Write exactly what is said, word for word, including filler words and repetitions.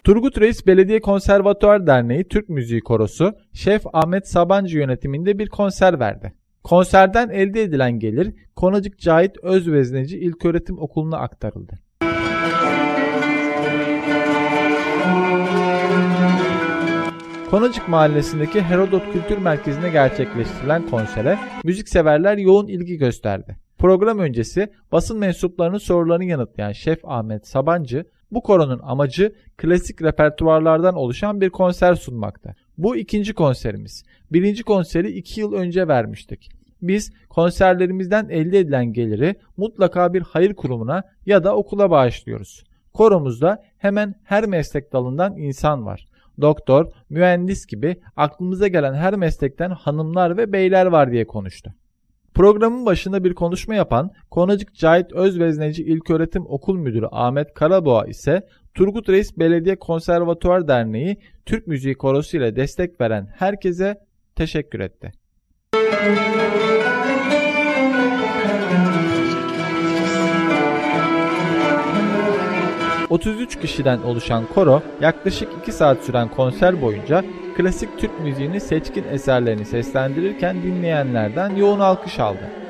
Turgut Reis Belediye Konservatuar Derneği Türk Müziği Korosu, Şef Ahmet Sabancı yönetiminde bir konser verdi. Konserden elde edilen gelir, Konacık Cahit Özvezneci İlköğretim Okulu'na aktarıldı. Konacık Mahallesi'ndeki Herodot Kültür Merkezi'nde gerçekleştirilen konsere müzikseverler yoğun ilgi gösterdi. Program öncesi basın mensuplarının sorularını yanıtlayan Şef Ahmet Sabancı, bu koronun amacı klasik repertuarlardan oluşan bir konser sunmakta. Bu ikinci konserimiz. Birinci konseri iki yıl önce vermiştik. Biz konserlerimizden elde edilen geliri mutlaka bir hayır kurumuna ya da okula bağışlıyoruz. Koromuzda hemen her meslek dalından insan var. Doktor, mühendis gibi aklımıza gelen her meslekten hanımlar ve beyler var diye konuştu. Programın başında bir konuşma yapan Konacık Cahit Özvezneci İlköğretim Okul Müdürü Ahmet Karaboğa ise Turgut Reis Belediye Konservatuar Derneği Türk Müziği Korosu ile destek veren herkese teşekkür etti. otuz üç kişiden oluşan koro yaklaşık iki saat süren konser boyunca klasik Türk müziğinin seçkin eserlerini seslendirirken dinleyenlerden yoğun alkış aldı.